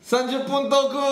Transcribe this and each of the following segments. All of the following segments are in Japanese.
30分トーク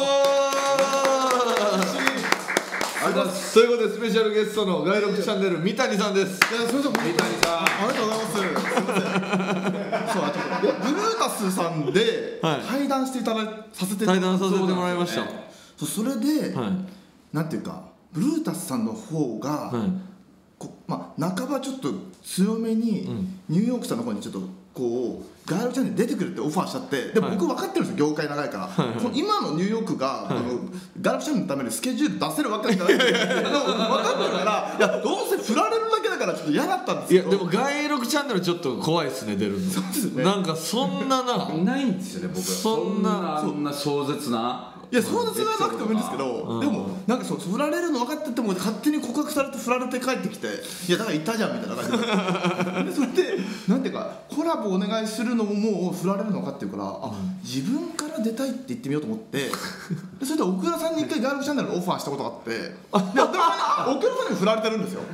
ということでスペシャルゲストの外録チャンネル三谷さんです。 それでも三谷さん、ありがとうございます。すみません。そうブルータスさんで対談してさせてもらいました。 それで、なんていうかブルータスさんの方が、まあ半ばちょっと強めに、ニューヨークさんの方にちょっとこう外録チャンネル出てくるってオファーしちゃって、でも僕分かってるんですよ、業界長いから、今のニューヨークが外録チャンネルのためにスケジュール出せるわけないから分かってるから、いやどうせ振られるだけだからちょっと嫌だったんですけど。 いやでも外録チャンネルちょっと怖いですね、出るの。 そうですね。 なんかそんなないんですよね、僕は。そんな壮絶な。 いや、そうですなくてもいいんですけど、でもなんか振られるの分かってても勝手に告白されて振られて帰ってきて、いやだから言ったじゃんみたいな感じで、それでなんていうかコラボお願いするのももう振られるの分かってるから、自分から出たいって言ってみようと思って、それで奥田さんに一回外録チャンネルのオファーしたことがあって、奥田さんに振られてるんですよ。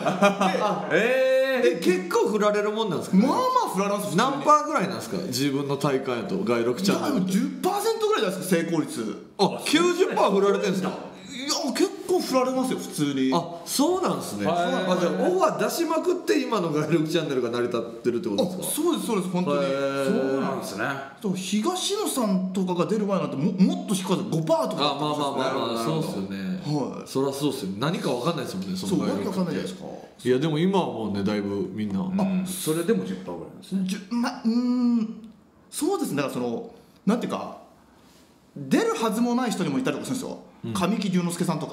結構振られるもんなんですか。 まあまあ振られます。 何パーぐらいなんですか、自分の大会やと外録チャンネル。 10%ぐらいじゃないですか、成功率。 90%振られてるんですか。 いや結構振られますよ、普通に。 そうなんですね。じゃあオファー出しまくって今の外録チャンネルが成り立ってるってことですか。 そうですそうです、本当にそうなんですね。 東野さんとかが出る前なんてもっと低かった、5%とか。 まあそうですよね。そりゃそうですよ。何か分かんないですもんね、その何か分かんないじゃないですか。 いやでも今はもうね、だいぶみんなそれでも10%ぐらいなんですね。 そうですね。だからなんていうか出るはずもない人にもいたりとかするんですよ。神木隆之介さんとか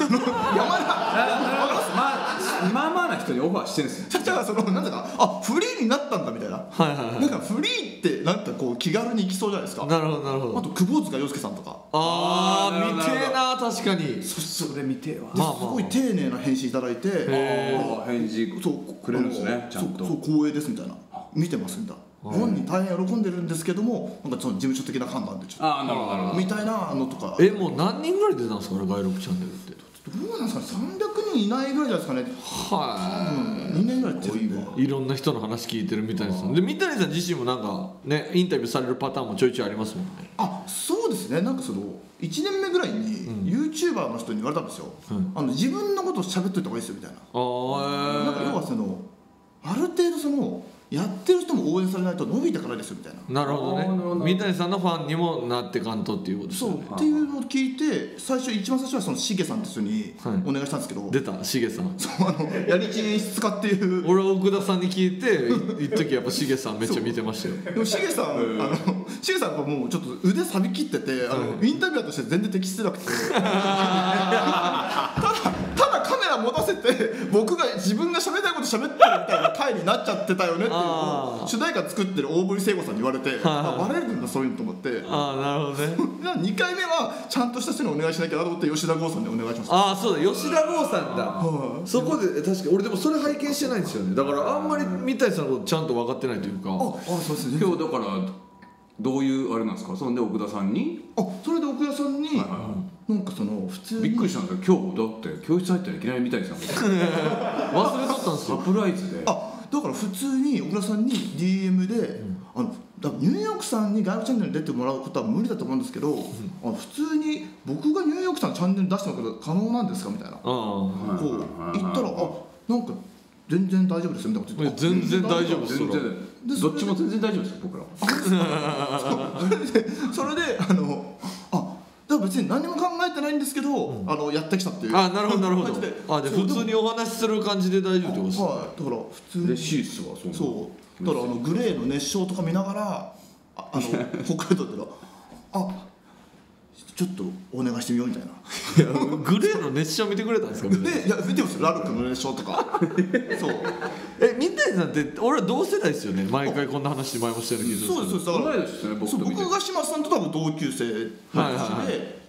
まあまあな人にオファーしてるんですよ。 だからなんだかフリーになったんだみたいな。なんかフリーってなんかこう気軽に行きそうじゃないですか。 なるほどなるほど。 あと久保塚洋介さんとか。 見てえな、確かに。 それ見てえわ。 すごい丁寧な返信いただいて、 返事くれるんですね、ちゃんと。 そう光栄ですみたいな、見てますみたいな。本人大変喜んでるんですけども、なんかその事務所的な判断でちょっとなるほどみたいなのとか。 もう何人ぐらい出たんですかね、外録チャンネルって。 どうなんですかね、300人いないぐらいじゃないですかね。2年ぐらいっていろんな人の話聞いてるみたいです。で三谷さん自身もなんかね、インタビューされるパターンもちょいちょいありますもんね。 そうですね。なんか1年目ぐらいに YouTuber の人に言われたんですよ。自分のことを喋っといた方がいいですよみたいな。なんか要はある程度やってる人も応援されないと伸びてからですよみたいな。 なるほどね。三谷さんのファンにもなってかんとっていうことですよね。 っていうのを聞いて、一番最初はしげさんって人にお願いしたんですけど、 出たしげさん。 やりちん演出家っていう。 俺は奥田さんに聞いて一時やっぱしげさんめっちゃ見てましたよ。 でもしげさんはもうちょっと腕錆びきってて、インタビュアーとして全然適してなくてただカメラ持たせて僕が自分が喋りたいこと喋ってるみたいな回になっちゃってたよねっていうのを主題歌作ってる大堀聖子さんに言われて、バレるんだそういうのと思って。 なるほどね。 2回目はちゃんとした人にお願いしなきゃなと思って吉田剛さんにお願いしました。 そうだ、吉田剛さんだ。そこで確か俺でもそれ拝見してないんですよね。だからあんまり三谷さんのことちゃんと分かってないというか。 そうですね。 今日だからどういうあれなんですか。そんで奥田さんにそれで奥田さんになんか普通にびっくりしたんですよ。今日だって教室入ったらいきなり三谷さん忘れとったんですよ、 サプライズで。 だから普通に奥田さんに DM でニューヨークさんに外録チャンネルに出てもらうことは無理だと思うんですけど、普通に僕がニューヨークさんのチャンネル出してもらうこと可能なんですかみたいなこう言ったら、なんか全然大丈夫ですよみたいなこと言って。 全然大丈夫です。 どっちも全然大丈夫ですよ、僕ら。 それでだから別に何も考えてないんですけど、やってきたっていう。 なるほどなるほど。普通にお話しする感じで大丈夫ってことですか。 だから普通に嬉しいっすわ。 そうだからグレーの熱唱とか見ながら北海道ってちょっとお願いしてみようみたいな。 グレーの熱唱見てくれたんですか。 いや見てますよ、ラルクの熱唱とか。そう三谷さんって俺は同世代ですよね。毎回こんな話前もしたような気がする。 そうです。だから僕が島さんと多分同級生で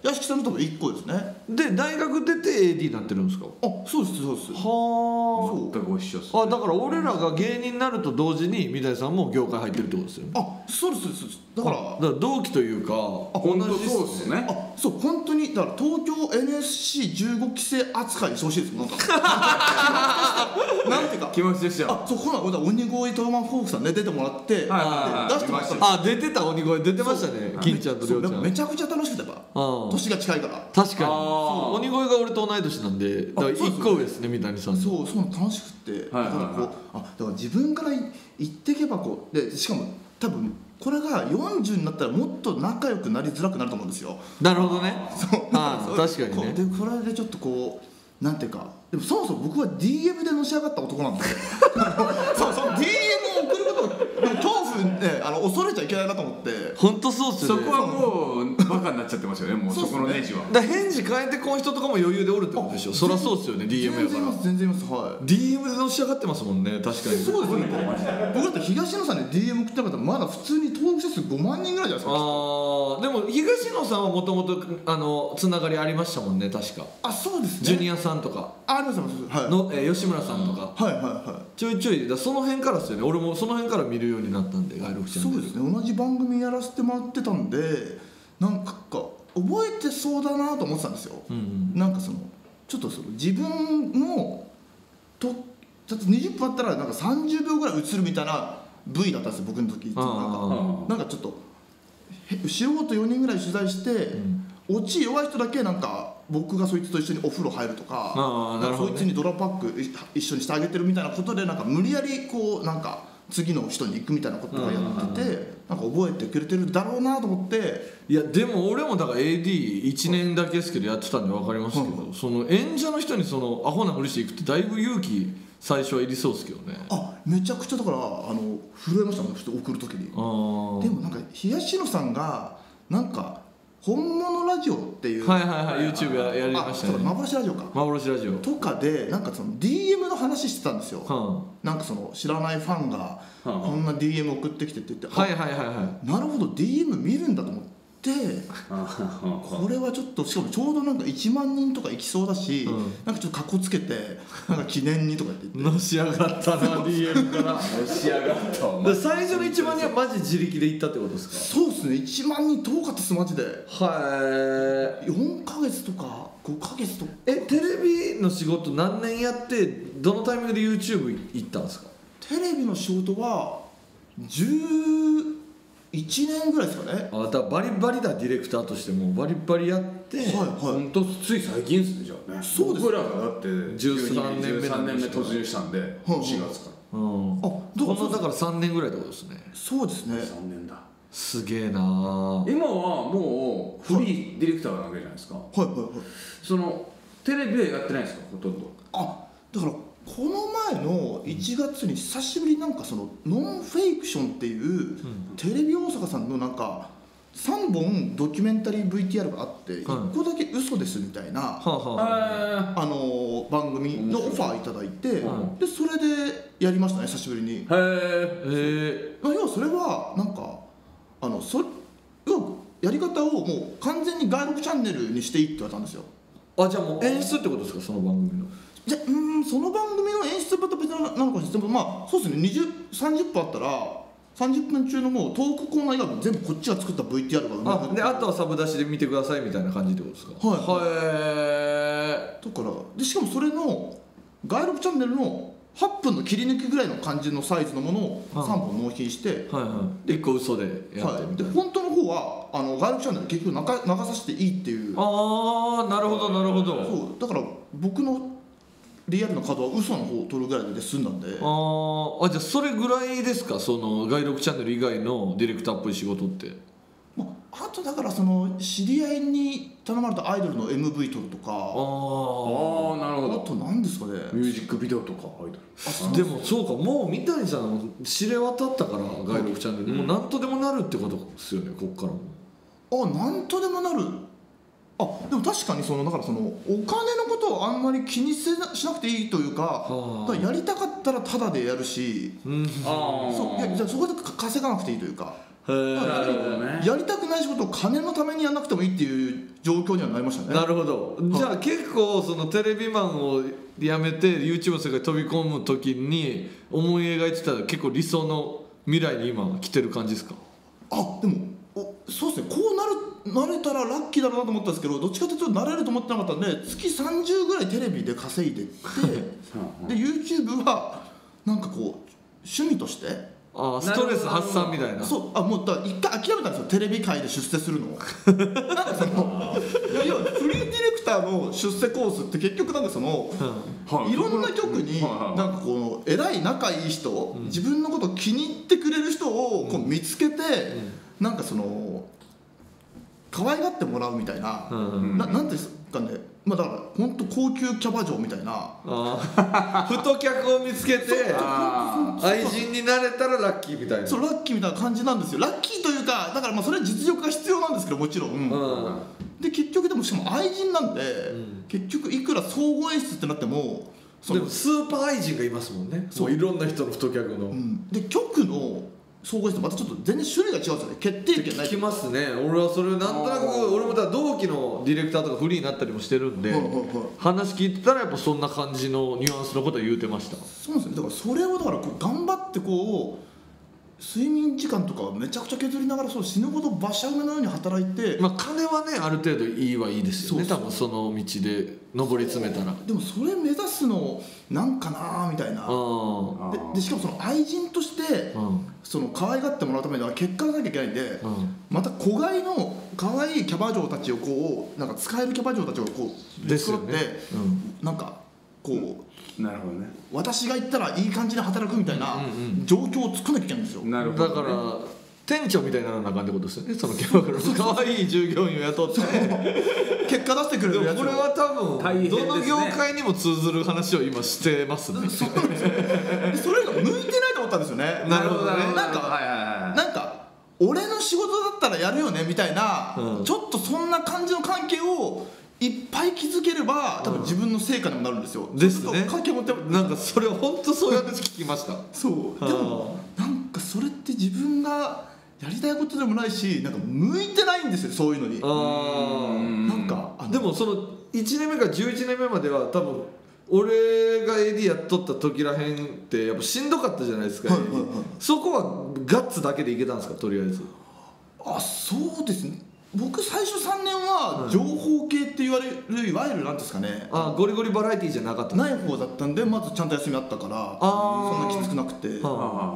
屋敷さんの多分1個ですね。 で大学出て AD になってるんですか？ あ、そうですそうです。 は全く一緒っす。 あ。だから俺らが芸人になると同時に三谷さんも業界入ってるってことですよね。 あ、そうですそうです。だから同期というか本当そうですね。 あ、そう本当にだから東京 NSC15 期生扱いにしてほしいですなんかなんていうか気持ちでした。 あ、そうこの間鬼越トロマンフォークさんね出てもらって、 はいはい出してもらったんですよ。 あ、出てた鬼越出てましたね。金ちゃんとりょうちゃん。 めちゃくちゃ楽しくてやっぱ年が近いから。 確かに。 あ鬼越が俺と同い年なんで、だから1個上ですね三谷さん。 そう楽しくて、だからこうだから自分から言っていけばこうでしかも多分これが40になったらもっと仲良くなりづらくなると思うんですよ。 なるほどね。 そう確かにね。 でこれでちょっとこうなんていうかでもそもそも僕は DM でのし上がった男なんでそうDM を送ることを恐怖で恐れちゃいけないなと思って。 本当そうっすよね。 そこはもうバカになっちゃってますよね。もうそこのネジは。 だから返事変えてこん人とかも余裕でおるってことでしょ。そりゃそうっすよね。DM やから。 全然いますはい。 DM でのし上がってますもんね。確かに。 そうですよね。僕だって東野さんに DM 送ってなかったらまだ普通に登録者数5万人ぐらいじゃないですか。 ああ、でも東野さんはもともとつながりありましたもんね確か。 あ、そうですね。 ジュニアさんとかありますはいの、吉村さんとか、 はいはいはい。 ちょいちょいだその辺からですよね。俺もその辺から見るようになったんで外録チャンネル。 そうですね。同じ番組やらせてもらってたんでなんか覚えてそうだなと思ってたんですよ。なんかちょっと自分のちょっと20分あったらなんか30秒ぐらい映るみたいな V だったんですよ僕の時。なんかちょっと素人4人ぐらい取材して、オチ弱い人だけなんか僕がそいつと一緒にお風呂入るとか、そいつにドラパック一緒にしてあげてるみたいなことでなんか無理やりこうなんか次の人に行くみたいなことをやってて、なんか覚えてくれてるだろうなと思って。 いやでも俺もだから AD1 年だけですけどやってたんで分かりますけど、その演者の人にアホなふりしていくってだいぶ勇気最初はいりそうですけどね。 あ、めちゃくちゃだから震えましたね送る時に。でもなんか東野さんがなんか本物ラジオっていう YouTube やりましたね。 幻ラジオか幻ラジオとかでなんかDM の話してたんですよ。なんか知らないファンがこんな DM 送ってきてって言ってなるほど DM 見るんだと思って、これはちょっとしかもちょうどなんか1万人とか行きそうだし、なんかちょっとカッコつけてなんか記念にとか言ってのし上がったなDM からのし上がった最初の1万人はマジ自力で行ったってことですか？ そうですね。1万人遠かったですマジで。4ヶ月とか5ヶ月とか。 テレビの仕事何年やってどのタイミングで YouTube 行ったんですか？ テレビの仕事は11年ぐらいですかね。 だからバリバリだディレクターとしてもバリバリやって、 本当つい最近ですねじゃあね。 そうです。 僕らがだって 13年目突入したんで4月から。 だから3年ぐらいってことですね。 そうですね。 3年だ。 すげえな。 今はもうフリーディレクターなわけじゃないですか。テレビはやってないですかほとんど。 だからこの前の1月に久しぶりになんかノンフェイクションっていうテレビ大阪さんのなんか3本ドキュメンタリー VTR があって1個だけ嘘ですみたいな番組のオファーいただいて、でそれでやりましたね久しぶりに。要はそれはなんかやり方をもう完全に外録チャンネルにしていいって言われたんですよ。 じゃあもう演出ってことですかその番組の。 その番組の演出は別なのかもしれない。まあそうですね。30分あったら30分中のもうトークコーナー以外も全部こっちが作った VTR がであとはサブ出しで見てくださいみたいな感じってことですか？ だからでしかもそれの外録チャンネルの8分の切り抜きぐらいの感じのサイズのものを3本納品して、 1個嘘でやってみたいな。 で本当の方は外録チャンネル結局流させていいっていう。 なるほどなるほど。 そうだから僕のリアルなカードは嘘の方を取るぐらいで済んだんで。じゃあそれぐらいですかその外録チャンネル以外のディレクターっぽい仕事って。 あとだから知り合いに頼まれたアイドルの MV 撮るとか。 なるほど。 あと何ですかね。 ミュージックビデオとかアイドル。 でもそうかもう三谷さん知れ渡ったから外録チャンネル、もう何とでもなるってことですよねこっからも。 何とでもなる。でも確かにだからお金のことをあんまり気にしなくていいというか、やりたかったらタダでやるし、そこで稼がなくていいというか。 やりたくない仕事を金のためにやらなくてもいいっていう状況にはなりましたね。 なるほど。じゃあ結構そのテレビマンを辞めて YouTube の世界に飛び込む時に思い描いてた結構理想の未来に今来てる感じですか？ でもそうですね、こうなれたらラッキーだなと思ったんですけど、どっちかというとなれると思ってなかったんで、月30ぐらいテレビで稼いでってで YouTube はなんかこう趣味としてストレス発散みたいな。 もうだから一回諦めたんですよ、テレビ界で出世するのをなんかその要はフリーディレクターの出世コースって結局なんかその、いろんな局になんかこう偉い仲いい人、自分のことを気に入ってくれる人をこう見つけて、なんかその可愛がってもらうみたいな、なんていうんですかね、だから本当高級キャバ嬢みたいな太客を見つけて愛人になれたらラッキーみたいな。 そう、ラッキーみたいな感じなんですよ。ラッキーというか、だからそれは実力が必要なんですけど、もちろん、で結局でもしかも愛人なんで、結局いくら総合演出ってなってもでもスーパー愛人がいますもんね。そういろんな人の太客の、 で局の総合演出とまたちょっと全然種類が違うんですよね。決定権ない。 聞きますね。俺はそれなんとなく、俺もだ同期のディレクターとかフリーになったりもしてるんで、話聞いてたらやっぱそんな感じのニュアンスのことは言うてました。 そうなんですよ。だからそれをだからこう頑張ってこう睡眠時間とかめちゃくちゃ削りながら死ぬほど馬車馬のように働いて、 金はねある程度いいはいいですよね。多分その道で上り詰めたら。 でもそれ目指すのなんかなみたいな。でしかもその愛人として、その可愛がってもらうためには結果がなきゃいけないんで、また子飼いの可愛いキャバ嬢たちをこうなんか使えるキャバ嬢たちをこう作って、なんかこうなるほどね、 私が行ったらいい感じで働くみたいな状況を作らなきゃいけないんですよ。 なるほど、ね、 だから店長みたいなのなあかんってことですよね。そのキャバクラの可愛い従業員を雇って結果出してくれるやつ。 これは多分どの業界にも通ずる話を今してますね。 それが向いてないと思ったんですよね。 なるほどね。 なんか俺の仕事だったらやるよねみたいな、ちょっとそんな感じの関係をいっぱい築ければ多分自分の成果にもなるんですよ。 ですね。 なんかそれ本当そうやって聞きました。 そうでもなんかそれって自分がやりたいことでもないし、なんか向いてないんですよ、そういうのに。なんかでもその1年目から11年目までは多分俺が AD やっとった時らへんってやっぱしんどかったじゃないですか。そこはガッツだけでいけたんですか、とりあえず。 そうですね。僕最初3年は情報系って言われるいわゆるなんですかね、 ゴリゴリバラエティーじゃなかったない方だったんで、まずちゃんと休みあったからそんなきつくなくて、で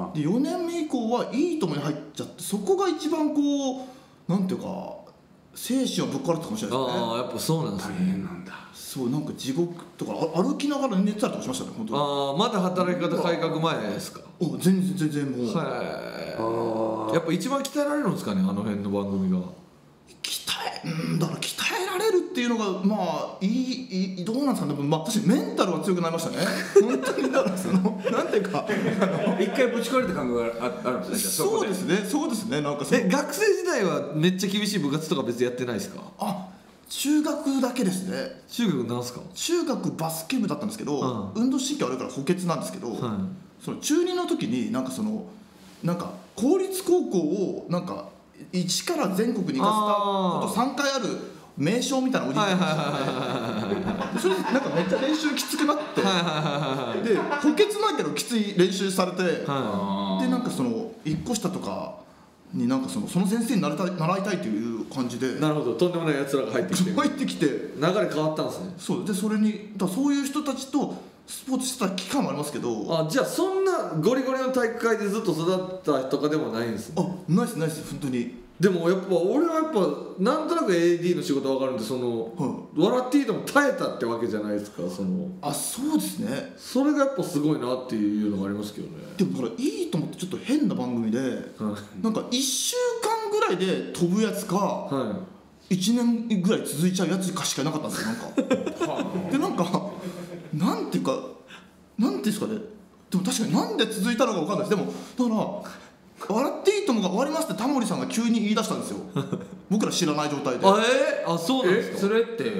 4年目以降はいいともに入っちゃって、そこが一番こうなんていうか精神をぶっ壊れたかもしれないですね。 やっぱそうなんですね。 大変なんだ。 そうなんか地獄とか歩きながら寝てたりとかしましたね、本当に。 まだ働き方改革前ですか。 全然もうやっぱ一番鍛えられるんですかね、あの辺の番組が。 だから鍛えられるっていうのがどうなんですかね。確かにメンタルが強くなりましたね本当に。だからそのなんていうか一回ぶち壊れた感覚があるんですね。 そうですね。なんか学生時代はめっちゃ厳しい部活とか別にやってないですか？ 中学だけですね。 中学なんすか？ 中学バスケ部だったんですけど、運動神経悪いから補欠なんですけど、その中2の時になんか公立高校をなんか一から全国に行かせたこと3回ある名称みたいなおじいちゃんで、それでなんかめっちゃ練習きつくなってで補欠なんけどきつい練習されて、でなんかその1個下とかになんかその先生に習いたいという感じで。 なるほど、とんでもないやつらが入ってきて流れ変わったんですね。 そうで、それにそういう人たちとスポーツしてた期間もありますけど。 じゃあそんなゴリゴリの体育会でずっと育ったとかでもないんですね。 ないです本当に。 でもやっぱ俺はなんとなく AD の仕事分かるんで、笑っていいとも耐えたってわけじゃないですか。 そうですね。 それがやっぱすごいなっていうのがありますけどね。 でもだからいいと思ってちょっと変な番組で、なんか1週間ぐらいで飛ぶやつか、1年ぐらい続いちゃうやつかしかいなかったんですよ。でなんていうかなんていうんですかね。でも確かになんで続いたのか分かんないです。でもだから笑っていいともが終わりますってタモリさんが急に言い出したんですよ僕ら知らない状態で。 そうなんですか。 それって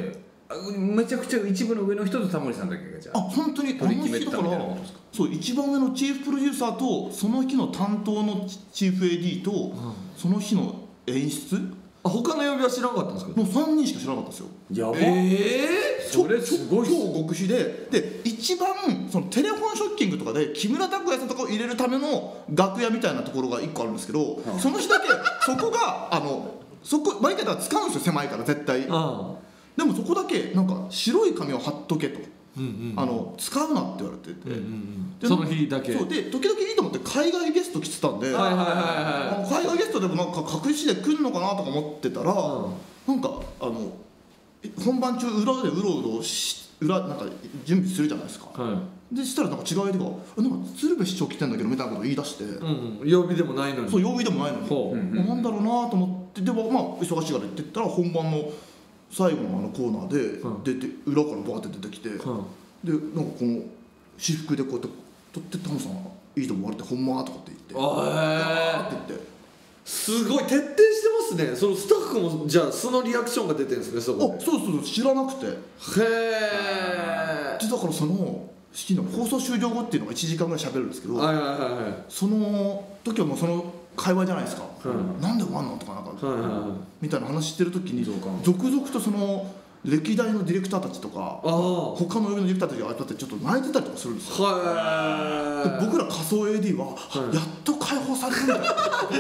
めちゃくちゃ一部の上の人とタモリさんだけがじゃあ本当に取り決めてたみたいなことですか。 そう一番上のチーフプロデューサーとその日の担当のチーフ AD と、その日の演出他の曜日は知らなかったんですか。 もう3人しか知らなかったですよ。 やばそれすごい超極秘で一番そのテレフォンショッキングとかで木村拓哉さんとかを入れるための楽屋みたいなところが1個あるんですけど、その日だけそこがそこ毎回だから使うんですよ、狭いから絶対。でもそこだけなんか白い紙を貼っとけと、使うなって言われてて、 その日だけ。 そうで時々いいと思って海外ゲスト来てたんで、海外ゲストでもなんか隠しで来るのかなとか思ってたら、なんか本番中裏でうろうろなんか準備するじゃないですか。でしたらなんか違う相手がなんか鶴瓶師匠来てんだけどみたいなことを言い出して、 曜日でもないのに。 そう曜日でもないのに、なんだろうなと思って、でもまあ忙しいからって言ったら本番の最後のコーナーで出て裏からバーって出てきて、でなんかこの私服でこうやって撮ってタモさんいいと思われてほんまとかって言ってって言って。 すごい徹底してますね。そのスタッフもじゃあそのリアクションが出てるんですね、そこで。 そう知らなくて。へえ。 だからその式の放送終了後っていうのが1時間ぐらい喋るんですけど、その時はもうその会話じゃないですか。なんで終わんのとかなんかみたいな話してる時に続々とその歴代のディレクターたちとか他の上のディレクターたちがってちょっと泣いてたりとかするんですよ。で僕ら仮想 AD はやっと解放されるんだよ。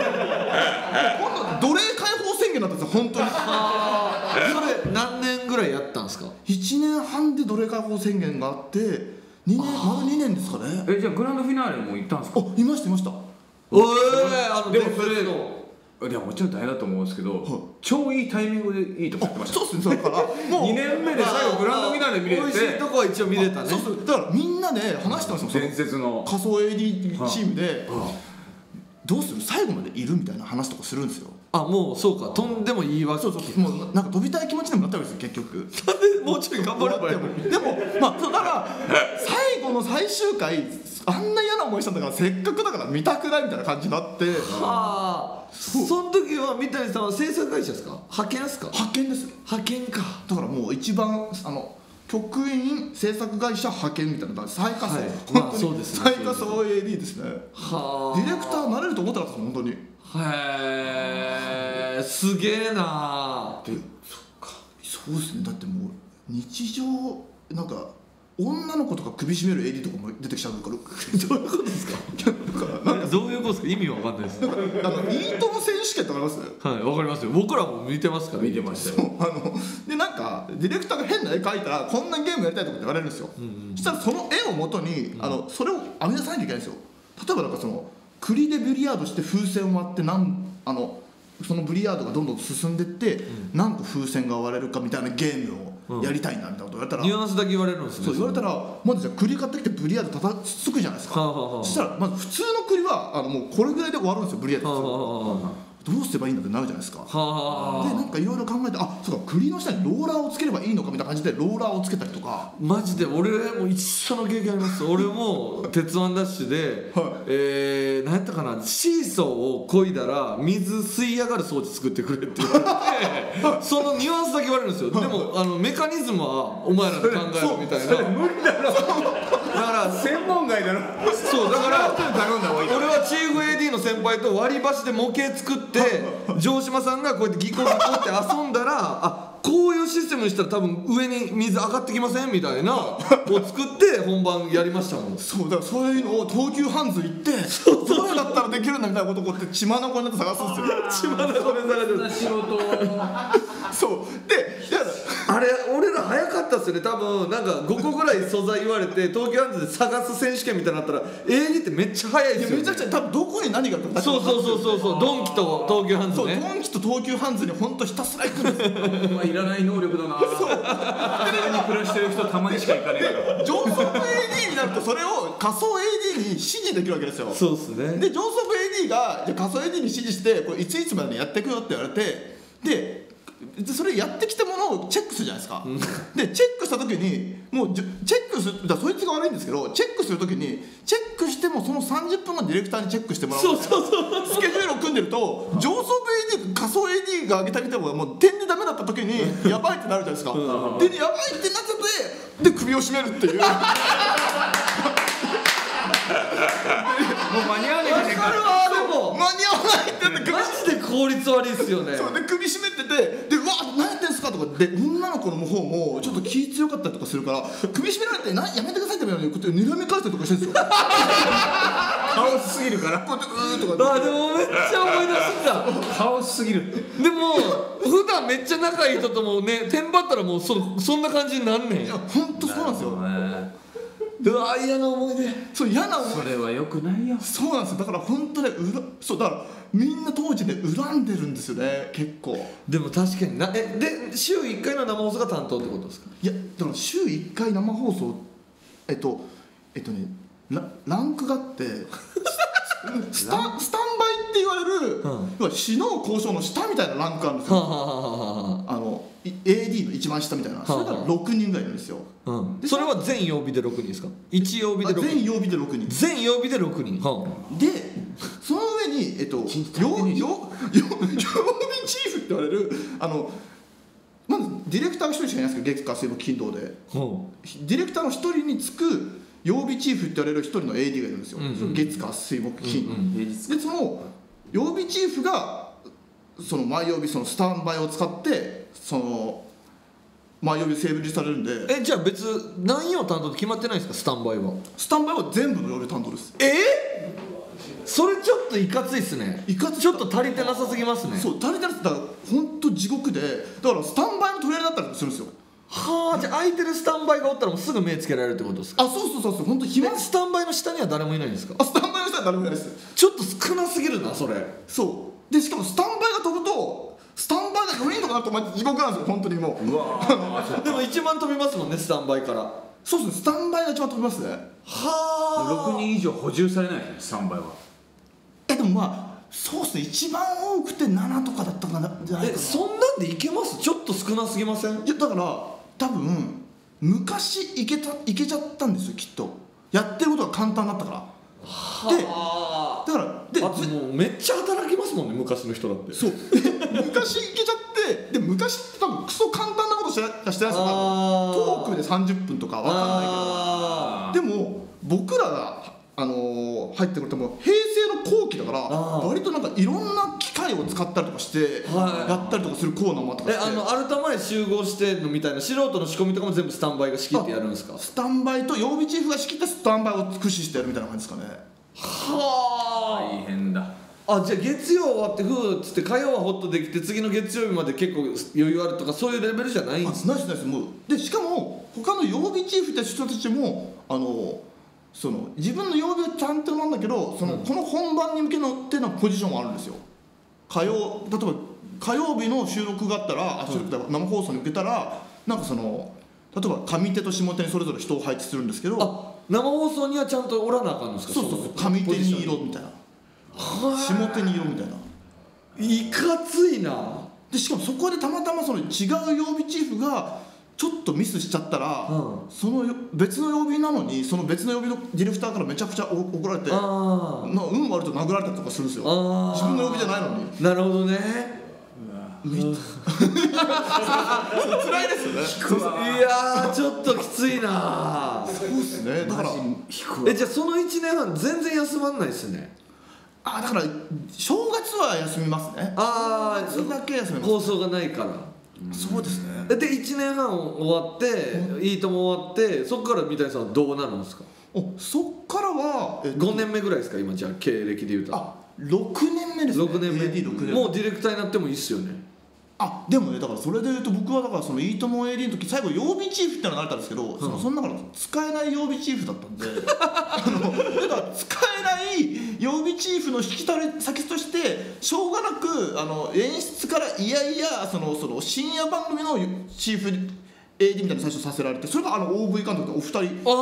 今度奴隷解放宣言だったんですよ本当に。 それ何年ぐらいやったんですか。 1年半で奴隷解放宣言があって丸2年ですかね。 じゃあグランドフィナーレも行ったんですか。 いました。 でもそれのいやもちろん大変だと思うんですけど、超いいタイミングでいいとこやってました。 そうですね。だからもう 2年目で最後グランドフィナーレ見れて、 美味しいとこは一応見れたね。 だからみんなで話してますよ。 伝説の仮想 AD チームでどうする最後までいるみたいな話とかするんですよ。 もうそうか、とんでもいいわけ。 もうなんか飛びたい気持ちにもなったわけですよ結局。 なんでもうちょい頑張ればいいのに。 でもだから最後の最終回あんな嫌な思いしたんだからせっかくだから見たくないみたいな感じになって。 その時は三谷さんは制作会社ですか、派遣ですか。 派遣です。 派遣か。 だからもう一番局員制作会社派遣みたいな最下層、 そうですね。 最下層 AD ですね。ディレクターなれると思ってなかったです本当に。 すげえな。 でそうですね。だってもう日常なんか女の子とか首絞める AD とかも出てきちゃうから。 どういうことですか。どういうことですか。意味わかんないです。 いいとも選手権ってわかります？ はい、わかりますよ。僕らも見てますから。 見てましたよ。 でなんかディレクターが変な絵描いたらこんなゲームやりたいとかって言われるんですよ。そしたらその絵をもとにそれを編み出さなきゃいけないんですよ。例えばなんかその栗でビリヤードして風船を割ってそのビリヤードがどんどん進んでって何個風船が割れるかみたいなゲームをやりたいんだみたいなこと言われたら、 ニュアンスだけ言われるんですね。 そう言われたらまずじゃあ栗買ってきてビリヤードつくじゃないですか。そしたらまず普通の栗はもうこれぐらいで終わるんですよビリヤード。どうすればいいんだってなるじゃないですか。でなんかいろいろ考えてそうか栗の下にローラーをつければいいのかみたいな感じでローラーをつけたりとか。 マジで俺も一緒の経験あります。俺も鉄腕ダッシュで、何やったかな、シーソーを漕いだら水吸い上がる装置作ってくれって言われてそのニュアンスだけ言われるんですよ。でもメカニズムはお前らで考えるみたいな。 無理だろ。 だから専門外だろ。 そうだから俺はチーフ AD の先輩と割り箸で模型作って城島さんがこうやってギコギコって遊んだらこういうシステムにしたら多分上に水上がってきませんみたいなを作って本番やりましたもん。 そうだからそういうのを東急ハンズ行ってどうだったらできるんだみたいなことをこうやって血眼になって探すんですよ。 血眼で探してる。 仕事そうであれ俺ら早かったっすよね。多分なんか5個ぐらい素材言われて東急ハンズで探す選手権みたいになったら AD ってめっちゃ早いですよね。 めちゃくちゃ多分どこに何があるかそうドンキと東急ハンズね。 ドンキと東急ハンズに本当ひたすら行くんですよ。 いらない能力だな。そうに暮らしてる人たまにしか行かねえから。 上層部 AD になるとそれを仮想 AD に指示できるわけですよ。 そうですね。 で上層部 AD がじゃ仮想 AD に指示してこれいついつまでにやっていくよって言われてでそれやってきたものをチェックするじゃないですか。でチェックした時にもうチェックするそいつが悪いんですけどチェックする時にチェックしてもその30分のディレクターにチェックしてもらうスケジュールを組んでると上層部 AD 仮想 AD が上げたりてももう点でダメだった時にやばいってなるじゃないですか。でやばいってなっちゃってで首を絞めるっていう。 もう間に合わないじゃねえか。 でも間に合わないって言ってマジで効率悪いっすよね。 そうで首絞めててでうわ何やってんすかとかで女の子の方もちょっと気強かったりとかするから首絞められてやめてくださいって言うのにこうやって睨み返したりとかしてるんですよ。 カオスすぎるからこうやってとかあでもめっちゃ思い出したカオスすぎるって。 でも普段めっちゃ仲いい人ともねテンパったらもうそんな感じになんねん。 いや本当そうなんですよ。 うわ嫌な思い出。 そう嫌な思いそれはよくないよ。 そうなんですよ。だから本当ねそうだからみんな当時ね恨んでるんですよね結構。 でも確かにで週1回の生放送が担当ってことですか。 いやだから週1回生放送ランクがあってスタンバイって言われる、要は死の交渉の下みたいなランクあるんですよ。AD の一番下みたいな。それが6人ぐらいいるんですよ。 それは全曜日で6人ですか。1曜日で6人。 全曜日で6人。 全曜日で6人。 でその上に曜日チーフって言われるまずディレクターが1人しかいないんですけど月火水木金土でディレクターの1人につく曜日チーフって言われる1人の AD がいるんですよ。月火水木金でその曜日チーフがその毎曜日そのスタンバイを使ってその毎曜日セーブリされるんで。 じゃあ別何曜担当って決まってないんですか。スタンバイは全部の曜日担当です。 それちょっといかついっすね。ちょっと足りてなさすぎますね。 そう足りてなさだから本当地獄でだからスタンバイの取り合いだったりするんですよ。 はあじゃあ空いてるスタンバイがおったらもうすぐ目つけられるってことですか。 そう本当暇。 スタンバイの下には誰もいないんですか。 スタンバイの下は誰もいないです。 ちょっと少なすぎるなそれ。 そうでしかもスタンバイが飛ぶとスタンバイが4人とかなると地獄なんですよ本当にもう。 でも一番飛びますもんねスタンバイから。 そうですねスタンバイが一番飛びますね。 はあ 6人以上補充されないねスタンバイは。 でもまあそうですね一番多くて7とかだったかなじゃないかな。 そんなんでいけます。ちょっと少なすぎません。 いやだから多分昔いけちゃったんですよきっと。やってることが簡単だったから。でだからあともうめっちゃ働きますもんね昔の人だって。 そう昔いけちゃってで昔って多分クソ簡単なことしてないですよ。トークで30分とか分かんないけど。でも僕らが入ってくるともう平成の後期だから割となんかいろんな機械を使ったりとかしてやったりとかするコーナーもあったりして。 アルタ前集合してのみたいな素人の仕込みとかも全部スタンバイが仕切ってやるんですか。 スタンバイと曜日チーフが仕切ったスタンバイを駆使してやるみたいな感じですかね。 はあ大変だ。 じゃあ月曜終わってふーっつって火曜はホッとできて次の月曜日まで結構余裕あるとかそういうレベルじゃないんですか。 ナイスもうでしかも他の曜日チーフって人たちもその自分の曜日はちゃんとなんだけどこの本番に向けのってのポジションがあるんですよ。例えば火曜日の収録があったら生放送に向けたらなんか例えば上手と下手にそれぞれ人を配置するんですけど生放送にはちゃんとおらなあかんんですか。 そう上手に色みたいな下手に色みたいな。 いかついな。 でしかもそこでたまたま違う曜日チーフがちょっとミスしちゃったら、その別の曜日なのにその別の曜日のディレクターからめちゃくちゃ怒られて運悪いと殴られたりとかするんですよ。自分の曜日じゃないのに。 なるほどね。 辛いですよね。 いやちょっときついな。 そうですね。だからじゃあその1年半全然休まんないですね。 だから正月は休みますね。それだけ休みます。 放送がないから。 そうですね。 で1年半終わっていいとも終わってそっから三谷さんはどうなるんですか。 そっからは 5年目ぐらいですか今じゃあ経歴でいうと。 6年目ですね。 6年目もうディレクターになってもいいっすよね。 でもねだからそれでいうと僕はだからそのいいとも AD の時最後曜日チーフってのがなれたんですけどその中の使えない曜日チーフだったんでだから使えない曜日チーフの引き先としてしょうがなく演出からいやいやその深夜番組のチーフ AD みたいな最初させられてそれがOV 監督でお二人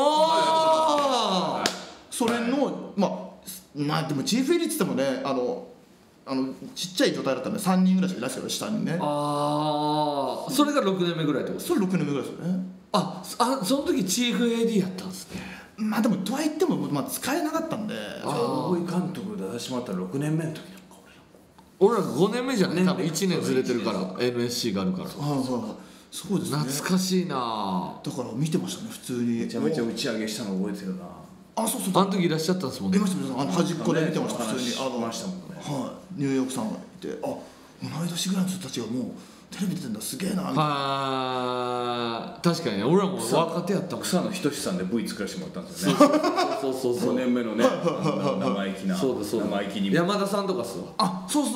それのでもチーフ AD って言ってもねちっちゃい状態だったんで3人ぐらいしかいないですよ下にね。 それが6年目ぐらいってこと。 それ6年目ぐらいですよね。 その時チーフ AD やったんですね。 でもとはいっても使えなかったんで大井監督で出してもらったら6年目の時なんか俺ら5年目じゃない、多分1年ずれてるから、NSC があるから。 そうですね、 懐かしいな。 だから見てましたね普通に。 めちゃめちゃ打ち上げしたの覚えてるな。 そうあの時いらっしゃったんですもんね。 いました端っこで見てました普通に。 ましたもんね。 ニューヨークさんがいて、同い年ぐらいの人たちがもうテレビ出てんだ、すげえなみたいな。 確かにね、俺らも若手やったもん。 草野仁さんで V 作らせてもらったんですよね。 そう5 年目のね、生意気な。 そうだ生意気に山田さんとかっすわ。 そう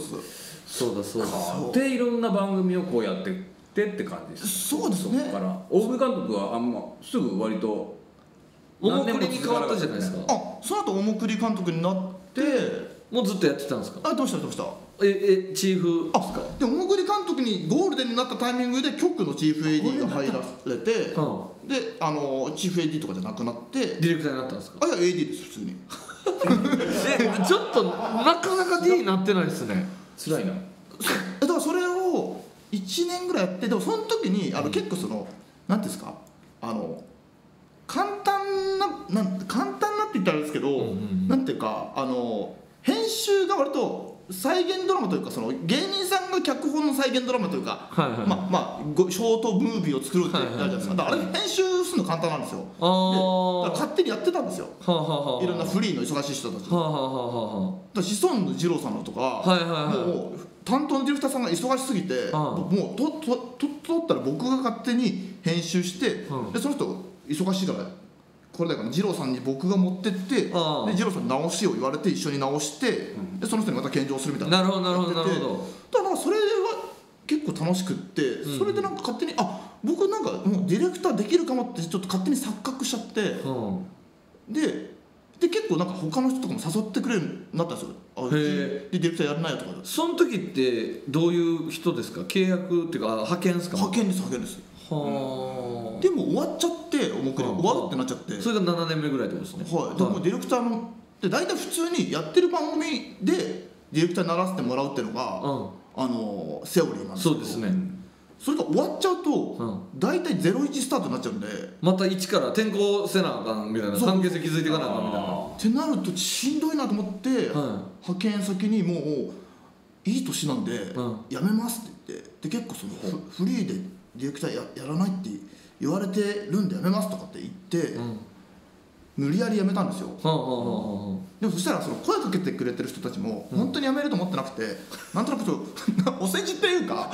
だでいろんな番組をこうやってって感じです。 そうですね。 そこから大久保監督はすぐ割とおもくりに変わったじゃないですか。 その後おもくり監督になってもうずっとやってたんですか。 どうしたチーフですか。 でおもくり監督にゴールデンになったタイミングで局のチーフ AD が入られて、でチーフ AD とかじゃなくなってディレクターになったんですか。 いや AD です普通に。 ちょっとなかなか D になってないですね。 辛いな。 だからそれを1年ぐらいやって、でもその時に結構なんていうんですか、簡単なって言ったらあれですけど、なんていうか編集が割と再現ドラマというか、芸人さんが脚本の再現ドラマというか、ショートムービーを作ろうってやるじゃないですか。だからあれ編集するの簡単なんですよ。だから勝手にやってたんですよ、いろんなフリーの忙しい人たち。だからシソンヌ二郎さんのとか、もう担当のディレクターさんが忙しすぎて、もう撮ったら僕が勝手に編集して、でその人忙しいからこれだから二郎さんに僕が持ってって、で二郎さんに直しを言われて一緒に直して、でその人にまた献上するみたいな。 なるほど。だからそれは結構楽しくって、それでなんか勝手に僕なんかもうディレクターできるかもってちょっと勝手に錯覚しちゃって、で結構なんか他の人とかも誘ってくれるようになったんですよ。でディレクターやらないよとか。 その時ってどういう人ですか。契約っていうか派遣ですか。 派遣です。でも終わっちゃっておもくり終わるってなっちゃって、 それが7年目ぐらいってことですね。 でもディレクターので大体普通にやってる番組でディレクターにならせてもらうっていうのが、セオリーなんですけど、 そうですね。 それが終わっちゃうと、大体01スタートになっちゃうんで、また一から転校せなあかんみたいな、関係性築いていかなあかんみたいなってなるとしんどいなと思って、派遣先にもういい年なんで辞めますって言って、で結構フリーでディレクター やらないって言われてるんで辞めますとかって言って、無理やり辞めたんですよ。でもそしたら声かけてくれてる人たちも本当に辞めると思ってなくて、なんとなくお世辞っていうか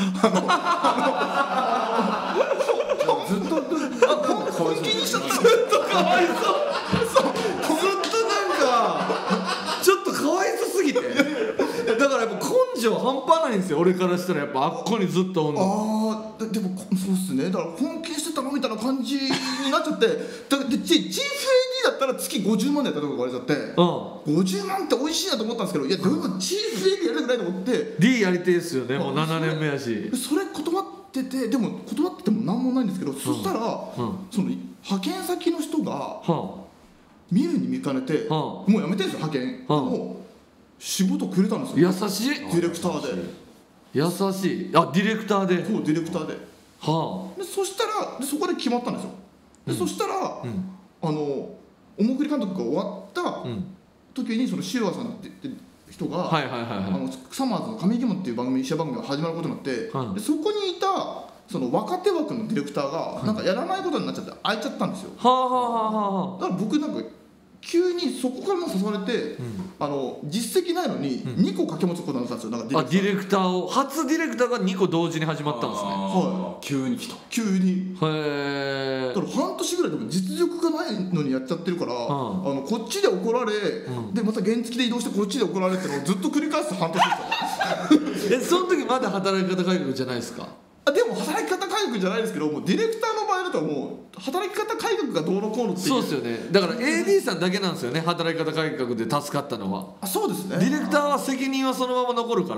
ずっと本気にしちゃった。ずっとかわいそう。 ずっとなんかちょっとかわいそうすぎて、だからやっぱ根性半端ないんですよ、俺からしたら。やっぱあっこにずっとおんの。 でもそうっすね。だから本気にしてたのみたいな感じになっちゃって、でチーフ AD だったら月50万でやったとこ言われちゃって、50万って美味しいなと思ったんですけど、いやでもチーフ AD やりたくないと思って、 D やりてえですよね。もう7年目やし、 それ断ってて、でも断ってても何もないんですけど、そしたらその派遣先の人が見るに見かねて、もうやめてるんですよ派遣。もう仕事くれたんですよ。 優しい。 ディレクターで優しい。ディレクターで。 そうディレクターで。でそしたらそこで決まったんですよ。でそしたらおもくり監督が終わった時に、シルワさんって人がサマーズの神木門っていう番組、試写番組が始まることになって、でそこにいた若手枠のディレクターがなんかやらないことになっちゃって空いちゃったんですよ。だから僕なんか急にそこからも誘われて、実績ないのに2個掛け持つことになったんですよ。なんかディレクターを初ディレクターが2個同時に始まったんですね。 急に来た。 急に。だから半年ぐらいでも実力がないのにやっちゃってるから、こっちで怒られ、でまた原付で移動してこっちで怒られってのをずっと繰り返す半年でした。 その時まだ働き方改革じゃないですか。 でも働き方改革じゃないですけど、もうディレクターの場合だともう働き方改革がどうのこうのっていう。 そうですよね。だから AD さんだけなんですよね、働き方改革で助かったのは。 そうですね。 ディレクターは責任はそのまま残るから、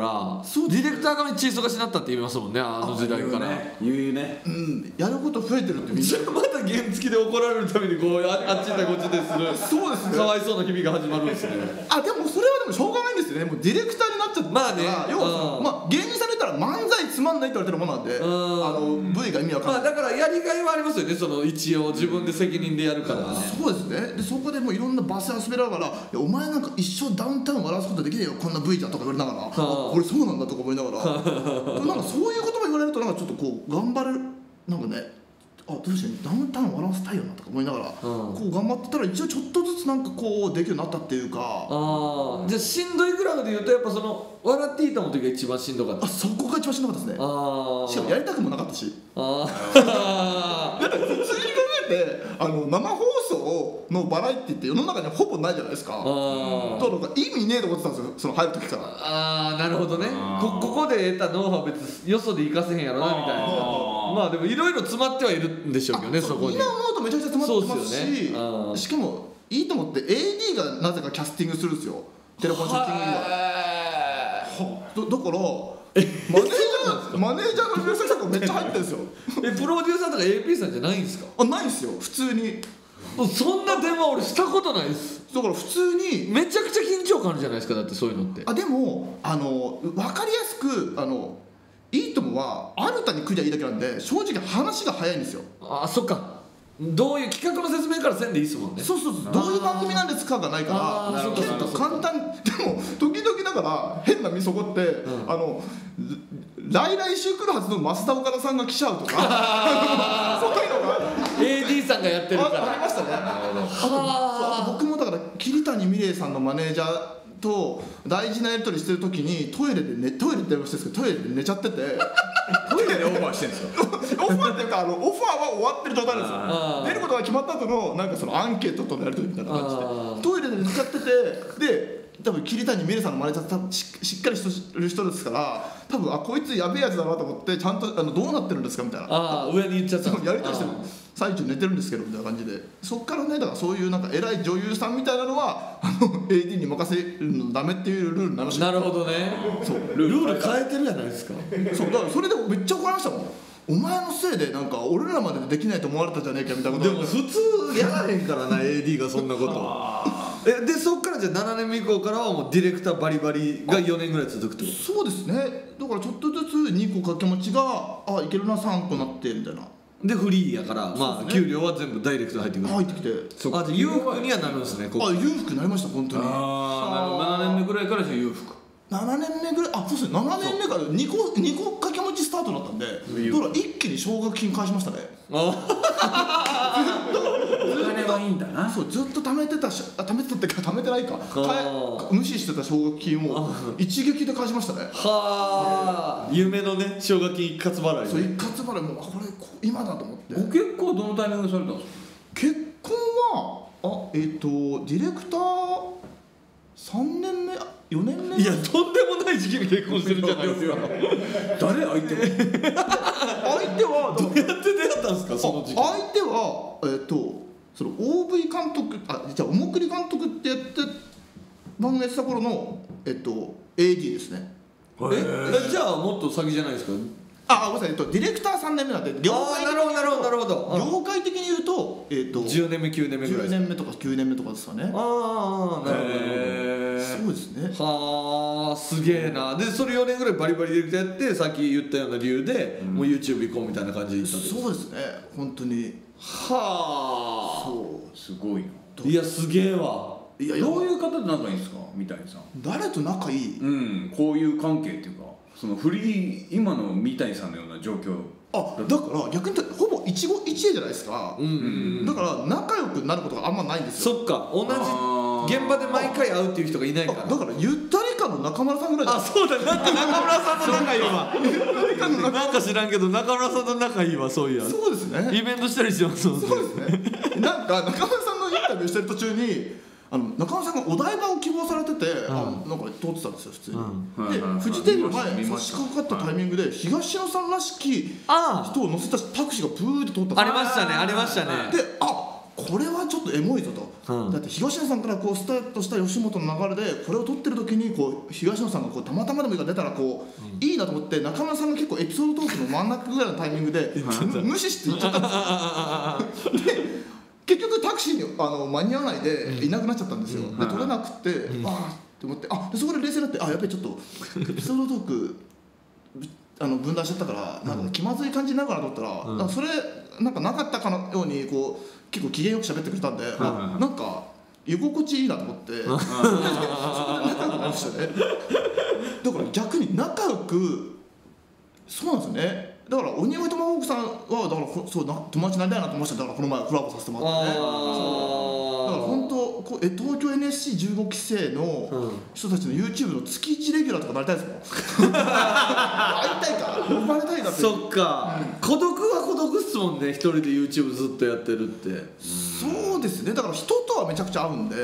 ディレクターがめっちゃ忙しになったって言いますもんね、あの時代から。 言うね。 やること増えてるってみんな。 また原付で怒られるためにこうあっち行ったこっちでする。 そうですね。 かわいそうな日々が始まるんですね。 でもそれはでもしょうがないんですよね。もうディレクターになっちゃったから、要は芸人さんで言ったら漫才つまんんないって言われてるものなんで部位が意味わかんない、 だからやりがいはありますよね、その一応自分で責任でやるから、 そうですね。でそこでもういろんなバス遊べながら「お前なんか一生ダウンタウン笑わすことできねえよこんな部位じゃん」とか言われながら「俺そうなんだ」とか思いながらなんかそういう言葉言われるとなんかちょっとこう頑張れるなんかねどうしてダウンタウン笑わせたいよなとか思いながら、こう頑張ってたら一応ちょっとずつなんかこうできるようになったっていうか。 じゃあしんどいグラフでいうとやっぱその笑っていいと思う時が一番しんどかった。 そこが一番しんどかったですね。しかもやりたくもなかったし。だって普通に考えて生放送のバラエティって世の中にほぼないじゃないですか。だから意味ねえと思ってたんですよ、その入る時から。 なるほどね。ここで得たノウハウ別によそで活かせへんやろなみたいな。まあでもいろいろ詰まってはいるんでしょうけどね、そこに。 今思うとめちゃくちゃ詰まってますし、しかもいいと思って AD がなぜかキャスティングするんですよ、テレフォンショッティングには。だからマネージャーの制作めっちゃ入ってるんですよ。 プロデューサーとか AP さんじゃないんですか？ ないんですよ、普通に。 そんな電話俺したことないです。 だから普通にめちゃくちゃ緊張感あるじゃないですか、だってそういうのって。 でも分かりやすくいいともはあるたに来りゃいいだけなんで、正直話が早いんですよ。 そっか。どういう企画の説明からせんでいいですもんね。 そうどういう番組なんですかがないから結構簡単。でも時々だから変な見そこって来週来るはずの増田岡田さんが来ちゃうとかそういうのが AD さんがやってるからありましたね。僕もだから桐谷美玲さんのマネージャーと大事なやり取りしてる時にトイレで電話してるんですけどトイレで寝ちゃっててトイレでオファーしてるんですよ。 オファーっていうかオファーは終わってる状態なんですよ。出ることが決まった後のなんかそのアンケートとのやり取りみたいな感じでトイレで寝ちゃってて、で多分桐谷美玲さんのマネージャーって多分しっかりしてる人ですから、多分こいつやべえやつだなと思ってちゃんとどうなってるんですかみたいな上に言っちゃった。 やり取りしてる最中寝てるんですけどみたいな感じで、そっからねだからそういうなんか偉い女優さんみたいなのはAD に任せるのダメっていうルールになりました。 なるほどね。ルール変えてるじゃないですか。 そうだからそれでめっちゃ怒られましたもん。お前のせいでなんか俺らまでできないと思われたじゃねえかみたいなこと。 でも普通やらへんからなAD がそんなことでそっからじゃあ7年目以降からはもうディレクターバリバリが4年ぐらい続くってこと？ そうですね。だからちょっとずつ2個掛け持ちがいけるな3個なってみたいな。 でフリーやからまあ給料は全部ダイレクトで入ってくる。 入ってきて。 じゃあ裕福にはなるんですね。 裕福になりました本当に。 7年目ぐらいからじゃあ裕福。 7年目ぐらいそうですね。7年目から2個掛け持ちスタートだったんで、だから一気に奨学金返しましたね。 お金はいいんだな。 そうずっと貯めてたっていうか貯めてないか無視してた奨学金を一撃で返しましたね。 夢のね奨学金一括払い。 そう一括払いもこれ今だと思って。 ご結婚どのタイミングでされたんですか？ 結婚はディレクター3年目4年目。 いやとんでもない時期に結婚してるじゃないですか。 誰相手はどうやって出会ったんですかその時期。 相手はその OV 監督じゃあおもくり監督ってやって番組やってた頃のAD ですね。 じゃあもっと先じゃないですか。 ごめんなさいディレクター3年目なんで業界的に言うと 10年目9年目ぐらい 10年目とか9年目とかですかね。 なるほど。そうですね。 すげえな。でそれ4年ぐらいバリバリディレクターやってさっき言ったような理由でもう YouTube 行こうみたいな感じで行ったってこと。 そうですね本当に。 そうすごいな。 いやすげえわ。 どういう方と仲いいんですか三谷さん。 誰と仲いい？ こういう関係っていうかその今の三谷さんのような状況。 だから逆に言うとほぼ一期一会じゃないですか。だから仲良くなることがあんまないんですよ。 そっか同じ現場で毎回会うっていう人がいないから。 だからゆったりかの中村さんぐらいじゃないですか。 そうだなんか中村さんと仲いいわ。なんか知らんけど中村さんと仲いいわそういや。 そうですね。 イベントしたりしてます。 そうですね。なんか中村さんのインタビューしてる途中に中村さんがお台場を希望されててなんか通ってたんですよ普通に。でフジテレビの前差し掛かったタイミングで東野さんらしき人を乗せたタクシーがプーって通った。 ありましたね。 でこれはちょっとエモいぞと。だって東野さんからこうスタートした吉本の流れでこれを撮ってる時にこう東野さんがこうたまたまでもいいから出たらこういいなと思って中村さんが結構エピソードトークの真ん中ぐらいのタイミングで無視して行っちゃったんですよ。で結局タクシーに間に合わないでいなくなっちゃったんですよ。で取れなくてって思ってでそこで冷静になってやっぱりちょっとエピソードトーク分断しちゃったからなんか気まずい感じになるかなと思ったら、なんかそれなんかなかったかのようにこう結構機嫌よく喋ってくれたんで、なんか居心地いいなと思って仲良くなりましたね。だから逆に仲良くそうなんですよね。だから鬼越トマホークさんはだからそう友達になりたいなと思いました。だからこの前コラボさせてもらってね。だから本当東京 NSC15 期生の人たちの YouTube の月1レギュラーとかなりたいですもん。会いたいか呼ばれたいなって。 そっか、孤独は孤独っすもんね、一人で YouTube ずっとやってるって。 そうですね。だから人とはめちゃくちゃ合うんで、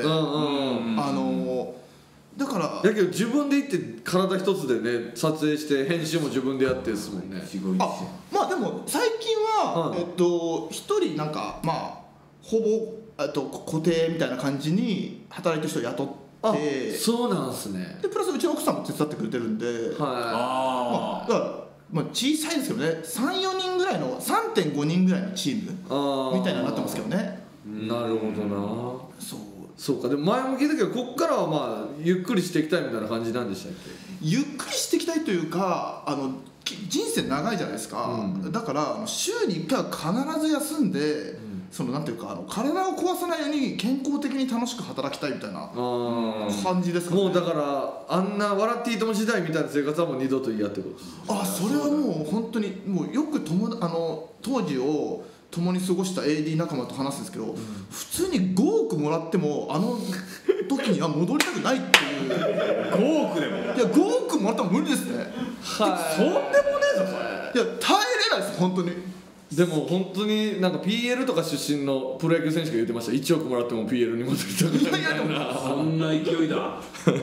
だからだけど自分で行って体一つでね撮影して編集も自分でやってですもんね。 まあでも最近は一人なんかまあほぼ固定みたいな感じに働いてる人を雇って、 そうなんですね。 でプラスうちの奥さんも手伝ってくれてるんで、だから小さいですけどね、34人ぐらいの 3.5 人ぐらいのチームみたいになってますけどね。 なるほどな。そうか。でも前も聞いたけどこっからはまあゆっくりしていきたいみたいな感じなんでしたっけ？ ゆっくりしていきたいというか人生長いじゃないですか、だから週に1回は必ず休んで、そのなんていうか体を壊さないように健康的に楽しく働きたいみたいな感じですかね。 もうだからあんな笑っていいとも時代みたいな生活はもう二度と嫌ってことです。 それはもう本当にもうよく当時を共に過ごした AD 仲間と話すんですけど、普通に5億もらっても時には戻りたくないっていう 5億でも？いや 5億もらっても無理ですね。 そんでもねえぞそれ。 いや耐えれないです本当に。 でも本当になんか PL とか出身のプロ野球選手が言ってました。1億もらっても PL に戻りたくないみたいな。 そんな勢いだ。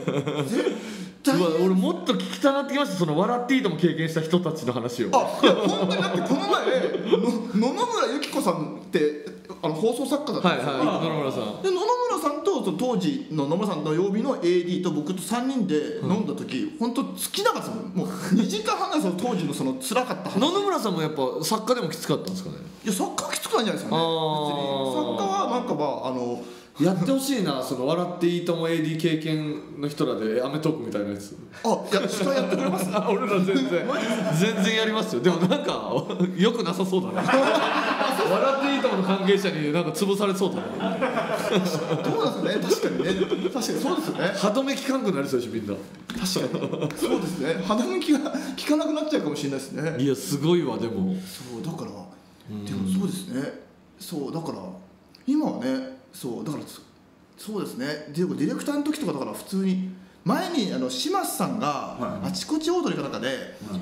俺もっと聞きたなってきました。その笑っていいとも経験した人たちの話を。 いや本当にだってこの前野々村友紀子さんって放送作家だったんですよ。 野々村さんで野々村さんと当時の野々村さんの曜日の AD と僕と3人で飲んだ時、本当尽きなかったですもん。もう2時間半ぐらい当時のその辛かった話。 野々村さんもやっぱ作家でもきつかったんですかね？ いや作家はきつくないんじゃないですかね。別に作家はなんかやってほしいな、その笑っていいとも AD 経験の人らでアメトークみたいなやつ。 いや司会やってくれます？ 俺ら全然やりますよ。でもなんかよくなさそうだね。笑っていいともの関係者になんか潰されそうだね。 どうなんですかね。確かにそうですよね。 歯止め効かんくなりそうでしょみんな。 確かにそうですね。歯止めが効かなくなっちゃうかもしれないですね。 いやすごいわ。でもそうだからでもそうですね。そうだから今はね、そうだからそうですね。ディレクターの時とかだから普通に前に島津さんがあちこちオードリーかなんかで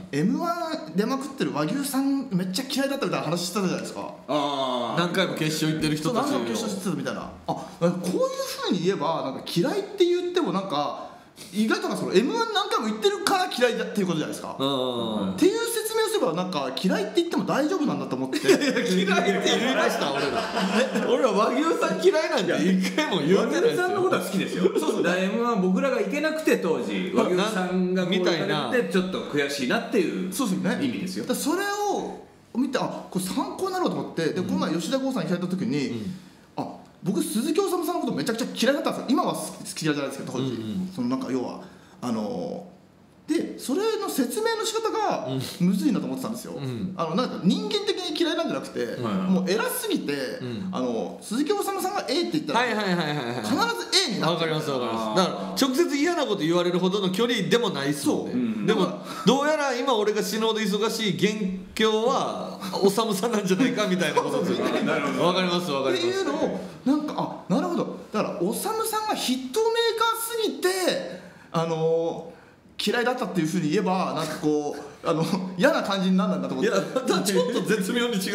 M1 出まくってる和牛さんめっちゃ嫌いだったみたいな話してたじゃないですか。 何回も決勝行ってる人たち。 何回も決勝してたみたいな。こういう風に言えばなんか嫌いって言ってもなんか意外とその M1 何回も言ってるから嫌いだっていうことじゃないですか。っていう説明をすればなんか嫌いって言っても大丈夫なんだと思って。嫌いって言いました俺ら和牛さん嫌いなんて一回も言わないですよ。 和牛さんのことは好きですよ。そうだ M1 僕らが行けなくて当時和牛さんがこう言われてちょっと悔しいなっていう意味ですよ。 それを見てこれ参考になろうと思って、でこの前吉田剛さんに聞かれた時に、僕鈴木おさむさんのことめちゃくちゃ嫌いだったんですよ。今は好きじゃないですけど当時、そのなんか要はでそれの説明の仕方がむずいなと思ってたんですよ。なんか人間的に嫌いなんじゃなくて、もう偉すぎて、鈴木おさむさんが A って言ったら必ず A になって。 わかりますわかります。だから直接嫌なこと言われるほどの距離でもないっすもんね。でもどうやら今俺が死ぬほど忙しい元凶はおさむさんなんじゃないかみたいなことですよね。わかりますわかります。 っていうのをなんかなるほど。だからおさむさんがヒットメーカーすぎて嫌いだったっていうふうに言えばなんかこう嫌な感じになるんだと思って。いやちょっと絶妙に違います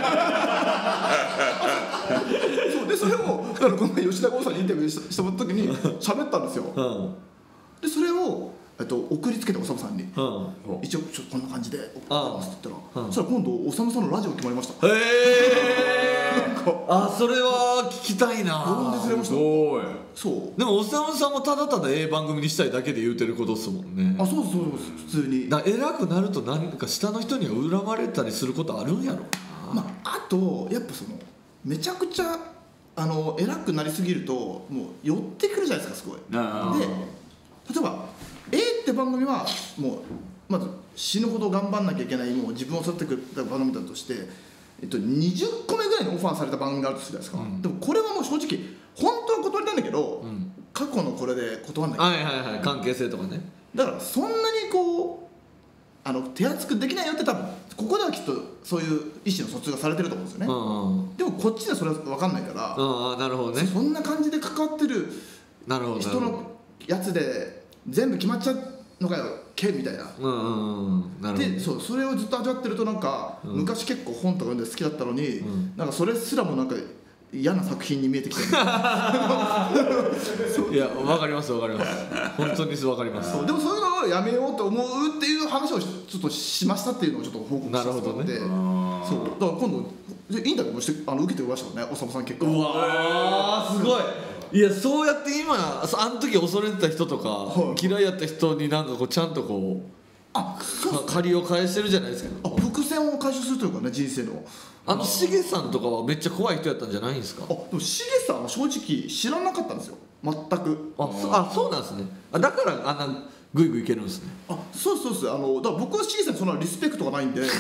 そうでそれをだからこの前吉田剛さんにインタビューした時に喋ったんですよ。でそれを送りつけておさむさんに、一応こんな感じで送ってますって言ったら、そしたら今度おさむさんのラジオ決まりました。 へえそれは聞きたいな。 そうでもおさむさんもただただ番組にしたいだけで言うてることっすもんね。 そう普通に偉くなると何か下の人には恨まれたりすることあるんやろうな。 あとやっぱめちゃくちゃ偉くなりすぎるともう寄ってくるじゃないですかすごい。で例えば A って番組はもうまず死ぬほど頑張んなきゃいけないもう自分を育ててくれたバドミントンとして、20個目ぐらいにオファーされた番組があるとするじゃないですか、でもこれはもう正直本当は断りたいんだけど、過去のこれで断んなきゃいけない、 はいはいはい、関係性とかね。 だからそんなにこう手厚くできないよって多分ここではきっとそういう意思の疎通がされてると思うんですよね、でもこっちではそれは分かんないから、 なるほどね、 そんな感じで関わってる人のやつで全部決まっちゃうのかよけみたいな、でそれをずっと味わってるとなんか、昔結構本とか読んで好きだったのに、なんかそれすらもなんか嫌な作品に見えてきていや分かります分かります本当に分かります。 でもそういうのをやめようと思うっていう話をちょっとしましたっていうのをちょっと報告してもらって、そうだから今度インタビューもして受けてましたよね、おさむさん結果。 うわーすごい。いやそうやって今あの時恐れてた人とか、嫌いやった人になんかこうちゃんとこう借りを返してるじゃないですか。 伏線を回収するというかね、人生の。 しげさんとかはめっちゃ怖い人やったんじゃないんですか。 でもしげさんは正直知らなかったんですよ、全く。 そうなんですね。だからグイグイいけるんですね。 そうそうそう、だから僕はしげさんにそんなリスペクトがないんで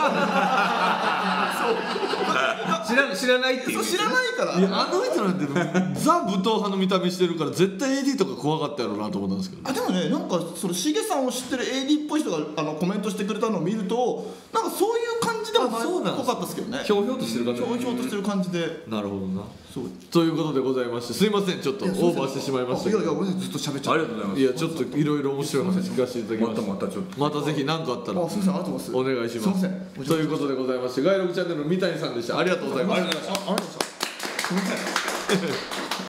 知らないっていう、 知らないから。 いや人なんてザ武闘派の見た目してるから絶対 AD とか怖かったやろうなと思ったんですけど、 でもね、なんかそのしげさんを知ってる AD っぽい人がコメントしてくれたのを見ると、なんかそういう感じでもないっぽかったですけどね。 ひょうひょうとしてる感じ。 ひょうひょうとしてる感じで。 なるほどな。 そうということでございまして、すいませんちょっとオーバーしてしまいましたけど。 いや俺ずっと喋っちゃう。 ありがとうございます。 いやちょっといろいろ面白い話聞かせていただきました。 またちょっとまたぜひ何かあったらすみません、ありがとうございます。 お願いします。 すみません。 ということでございまして、外録チャンネルの三谷さんでした。ありがとうございます。 ありがとうございました。すみません。